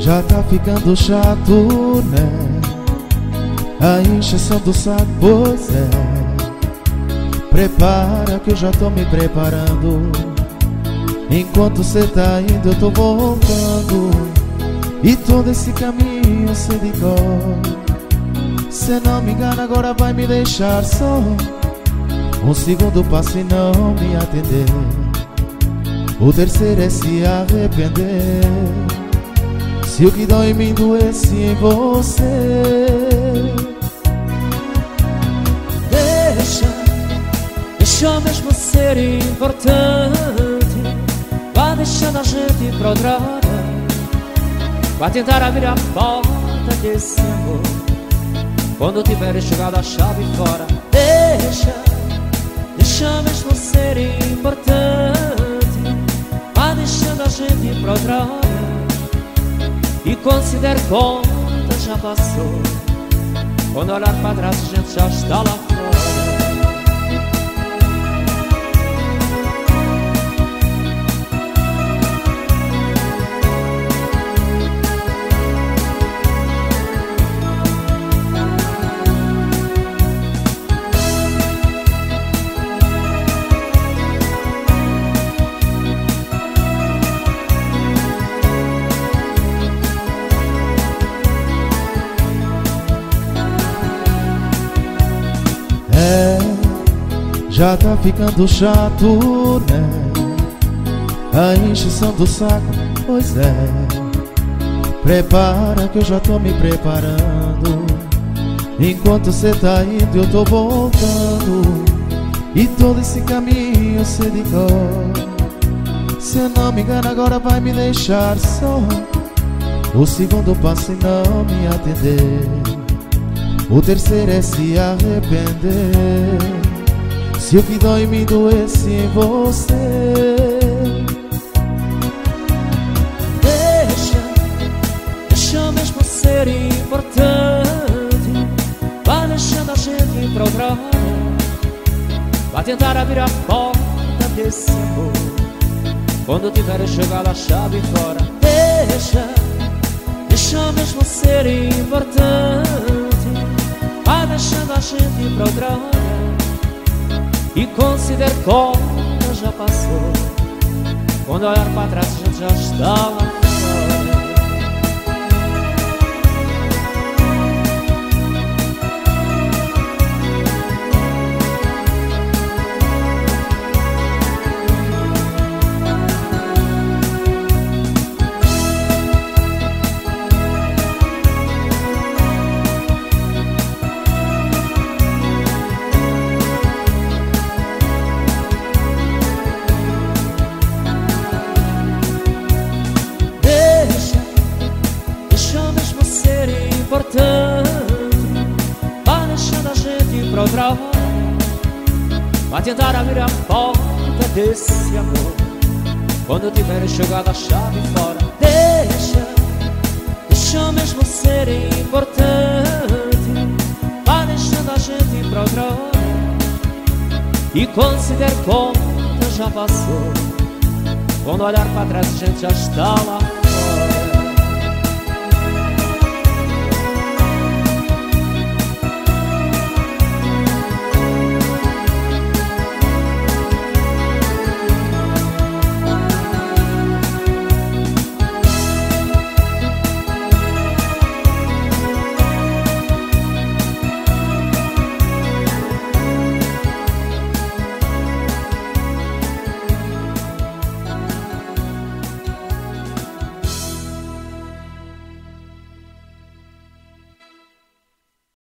Já tá ficando chato, né? A encheção do saco, pois é. Prepara que eu já tô me preparando. Enquanto cê tá indo eu tô voltando. E todo esse caminho eu sei de cor. Cê não me engana, agora vai me deixar só. Um segundo passa e não me atender. O terceiro é se arrepender. Se o que dói em mim doesse em você. Deixa mesmo ser importante. Vá deixando a gente ir pra outra hora. Vá tentar abrir a porta desse amor quando tiver jogado a chave fora. Deixa mesmo ser importante. Vá deixando a gente ir pra outra hora. E considere conta já passou. Quando olhar para trás a gente já está lá fora. Já tá ficando chato, né? A encheção do saco, pois é. Prepara que eu já tô me preparando. Enquanto cê tá indo eu tô voltando. E todo esse caminho eu sei de cor. Cê não me engana, agora vai me deixar só. O segundo passa e não me atender. O terceiro é se arrepender. Se o que dói em mim doesse em você. Deixa mesmo ser importante. Vá deixando a gente ir pra outra hora. Vá tentar abrir a porta desse amor quando tiver jogado a chave fora. Deixa mesmo ser importante. Vá deixando a gente ir pra outra hora. E considere conta já passou. Quando olhar para trás a gente já está lá fora. Vá deixando a gente ir pra outra hora. Vá tentar abrir a porta desse amor quando tiver jogado a chave fora. Deixa mesmo ser importante. Vá deixando a gente ir pra outra hora. E considere conta já passou. Quando olhar para trás a gente já está lá.